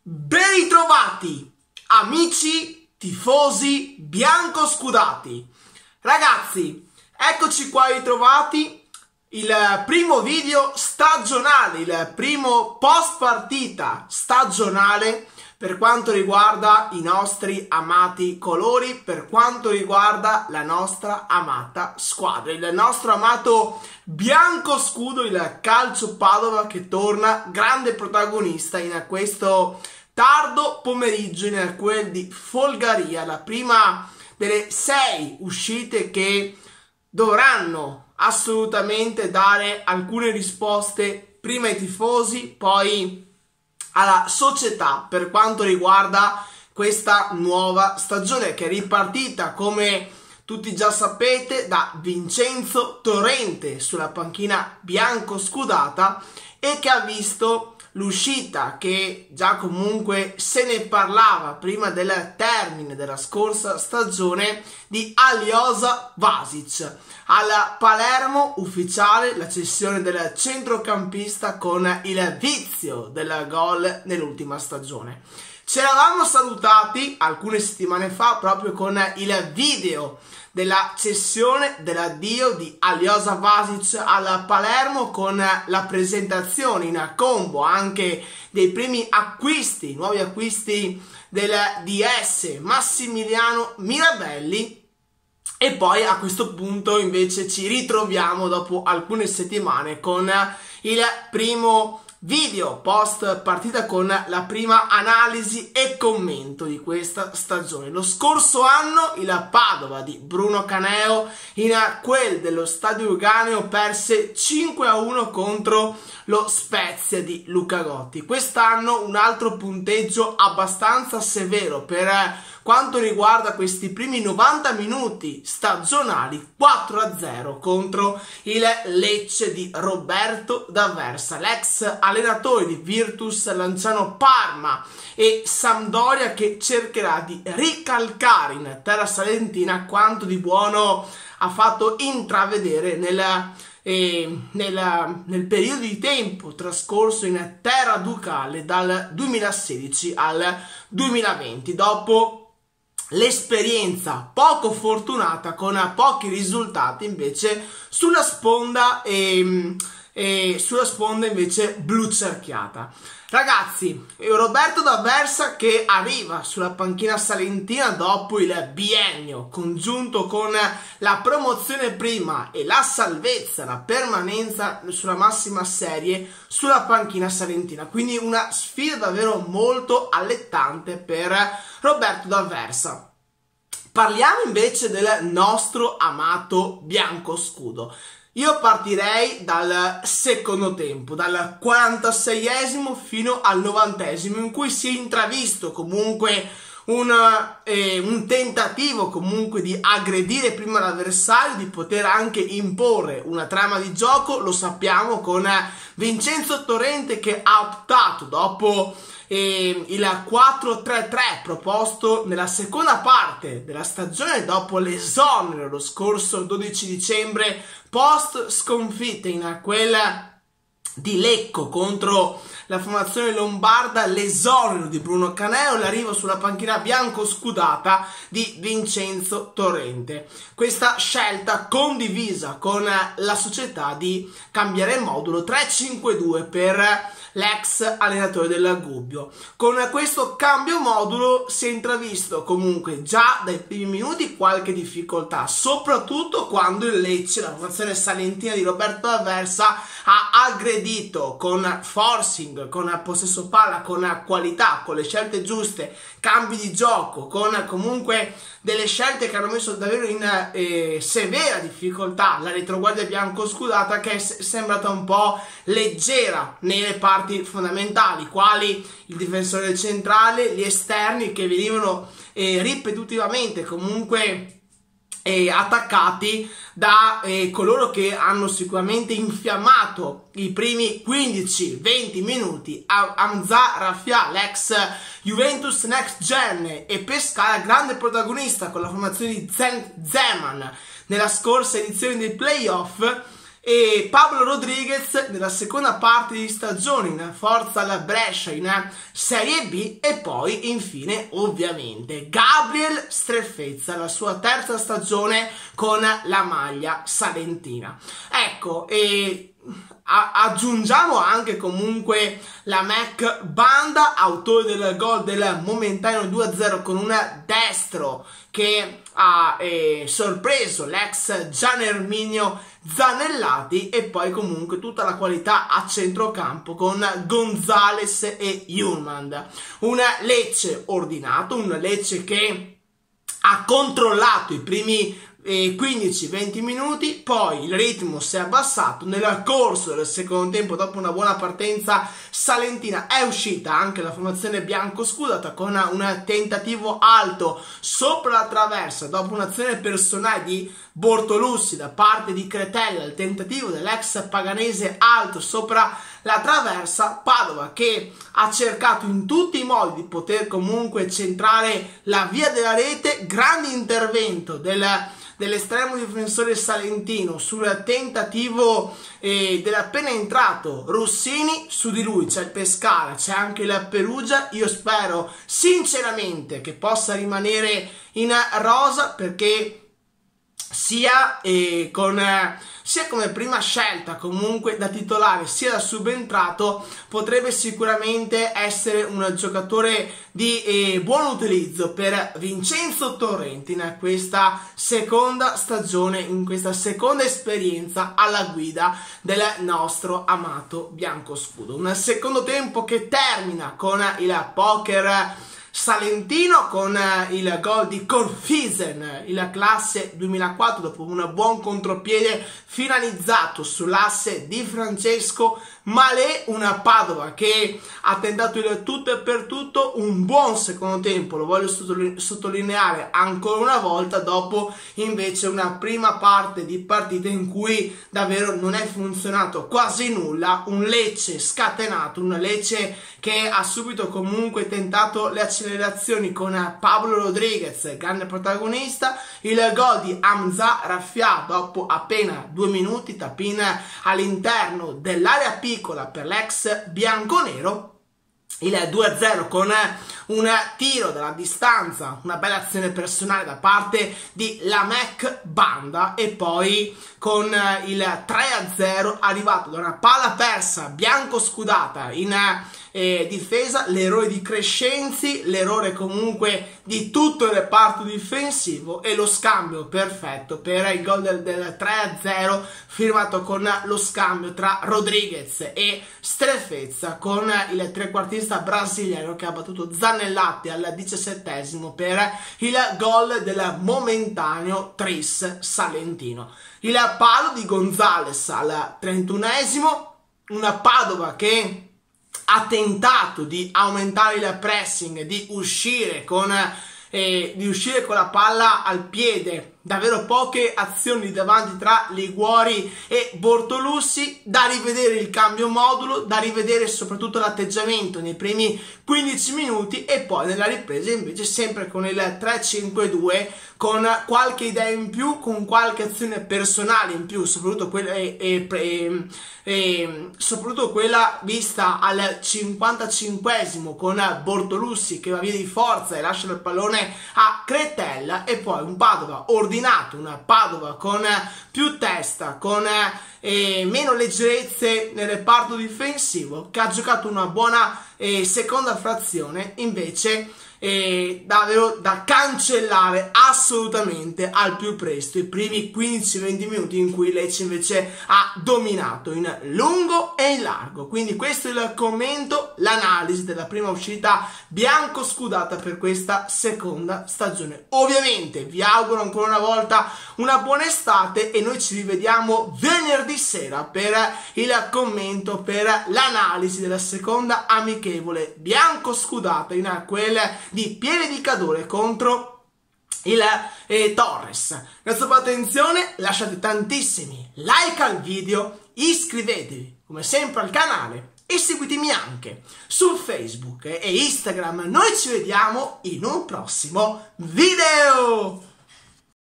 Ben ritrovati, amici tifosi biancoscudati. Ragazzi, eccoci qua ritrovati, il primo video stagionale, il primo post partita stagionale per quanto riguarda i nostri amati colori, per quanto riguarda la nostra amata squadra, il nostro amato biancoscudo, il Calcio Padova che torna grande protagonista in questo tardo pomeriggio in quel di Folgaria, la prima delle 6 uscite che dovranno assolutamente dare alcune risposte prima ai tifosi, poi alla società per quanto riguarda questa nuova stagione che è ripartita, come tutti già sapete, da Vincenzo Torrente sulla panchina biancoscudata e che ha visto l'uscita, che già comunque se ne parlava prima del termine della scorsa stagione, di Alioša Vasić alla Palermo, ufficiale la cessione del centrocampista con il vizio del gol nell'ultima stagione. Ci eravamo salutati alcune settimane fa proprio con il video della cessione, dell'addio di Alioša Vasić alla Palermo, con la presentazione in combo anche dei primi acquisti, nuovi acquisti del DS Massimiliano Mirabelli. E poi a questo punto invece ci ritroviamo dopo alcune settimane con il primo video post partita, con la prima analisi e commento di questa stagione. Lo scorso anno il Padova di Bruno Caneo in quel dello Stadio Euganeo perse 5-1 contro lo Spezia di Luca Gotti. Quest'anno un altro punteggio abbastanza severo per quanto riguarda questi primi 90 minuti stagionali, 4-0 contro il Lecce di Roberto D'Aversa, l'ex allenatore di Virtus, Lanciano Parma e Sampdoria, che cercherà di ricalcare in terra salentina quanto di buono ha fatto intravedere nel periodo di tempo trascorso in terra ducale dal 2016 al 2020, dopo l'esperienza poco fortunata con pochi risultati invece sulla sponda invece blu cerchiata. Ragazzi, Roberto D'Aversa che arriva sulla panchina salentina dopo il biennio congiunto con la promozione prima e la salvezza, la permanenza sulla massima serie sulla panchina salentina, quindi una sfida davvero molto allettante per Roberto D'Aversa. Parliamo invece del nostro amato biancoscudo. Io partirei dal secondo tempo, dal 46esimo fino al 90esimo, in cui si è intravisto comunque un tentativo comunque di aggredire prima l'avversario, di poter anche imporre una trama di gioco. Lo sappiamo, con Vincenzo Torrente che ha optato, dopo il 4-3-3 proposto nella seconda parte della stagione, dopo l'esonero lo scorso 12 dicembre post sconfitta in quella di Lecco contro la formazione lombarda, l'esonero di Bruno Caneo, l'arrivo sulla panchina biancoscudata di Vincenzo Torrente. Questa scelta condivisa con la società di cambiare modulo 3-5-2 per l'ex allenatore del Gubbio. Con questo cambio modulo si è intravisto comunque già dai primi minuti qualche difficoltà, soprattutto quando il Lecce, la formazione salentina di Roberto D'Aversa, ha aggredito con forcing, con possesso palla, con qualità, con le scelte giuste, cambi di gioco, con comunque delle scelte che hanno messo davvero in severa difficoltà la retroguardia biancoscudata, che è sembrata un po' leggera nelle parti fondamentali, quali il difensore centrale, gli esterni che venivano ripetitivamente comunque attaccati da coloro che hanno sicuramente infiammato i primi 15-20 minuti, Hamza Rafia, l'ex Juventus Next Gen, e Pescara, grande protagonista con la formazione di Zeman nella scorsa edizione dei playoff, e Pablo Rodriguez nella seconda parte di stagione in Forza alla Brescia in Serie B, e poi infine ovviamente Gabriel Strefezza, la sua terza stagione con la maglia salentina. Ecco, e aggiungiamo anche comunque la Mac Banda, autore del gol del momentaneo 2-0 con un destro che ha sorpreso l'ex Gianerminio Zanellati, e poi comunque tutta la qualità a centrocampo con Gonzales e Hjulmand. Un Lecce ordinato, un Lecce che ha controllato i primi 15-20 minuti, poi il ritmo si è abbassato nel corso del secondo tempo. Dopo una buona partenza salentina è uscita anche la formazione bianco-scudata con un tentativo alto sopra la traversa dopo un'azione personale di Bortolussi da parte di Cretella, il tentativo dell'ex paganese alto sopra la traversa. Padova che ha cercato in tutti i modi di poter comunque centrare la via della rete, grande intervento dell'estremo difensore salentino sul tentativo dell'appena entrato Rossini. Su di lui c'è il Pescara, c'è anche la Perugia. Io spero sinceramente che possa rimanere in rosa, perché sia come prima scelta comunque da titolare sia da subentrato potrebbe sicuramente essere un giocatore di buon utilizzo per Vincenzo Torrenti in questa seconda stagione, in questa seconda esperienza alla guida del nostro amato biancoscudo. Un secondo tempo che termina con il poker salentino, con il gol di Corfisen, il classe 2004, dopo un buon contropiede finalizzato sull'asse di Francesco Malé. Una Padova che ha tentato il tutto e per tutto, un buon secondo tempo, lo voglio sottolineare ancora una volta, dopo invece una prima parte di partita in cui davvero non è funzionato quasi nulla. Un Lecce scatenato, un Lecce che ha subito comunque tentato le accelerazioni con Pablo Rodriguez, grande protagonista. Il gol di Hamza Raffia dopo appena 2 minuti, tapin all'interno dell'area piccola per l'ex bianconero. Il 2-0 con un tiro dalla distanza, una bella azione personale da parte di la Mac Banda, e poi con il 3-0 arrivato da una palla persa bianco-scudata in difesa, l'errore di Crescenzi, l'errore comunque di tutto il reparto difensivo, e lo scambio perfetto per il gol del 3-0 firmato con lo scambio tra Rodriguez e Strefezza, con il trequartista brasiliano che ha battuto Zanellati al 17esimo per il gol del momentaneo tris salentino. Il palo di Gonzales al 31esimo, una Padova che ha tentato di aumentare il pressing, di uscire con la palla al piede, davvero poche azioni davanti tra Liguori e Bortolussi. Da rivedere il cambio modulo, da rivedere soprattutto l'atteggiamento nei primi 15 minuti, e poi nella ripresa invece sempre con il 3-5-2, con qualche idea in più, con qualche azione personale in più, soprattutto quella vista al 55esimo con Bortolussi che va via di forza e lascia il pallone a Cretella, e poi un Padova ordinato, una Padova con più testa, con meno leggerezze nel reparto difensivo, che ha giocato una buona seconda frazione invece davvero da cancellare assolutamente al più presto i primi 15-20 minuti in cui Lecce invece ha dominato in lungo e in largo. Quindi questo è il commento, l'analisi della prima uscita bianco-scudata per questa seconda stagione. Ovviamente vi auguro ancora una volta una buona estate, e noi ci rivediamo venerdì sera per il commento, per l'analisi della seconda amichevole bianco-scudata, in quella di Pieve di Cadore contro il Torres. Grazie per l'attenzione, lasciate tantissimi like al video, iscrivetevi come sempre al canale e seguitemi anche su Facebook e Instagram. Noi ci vediamo in un prossimo video.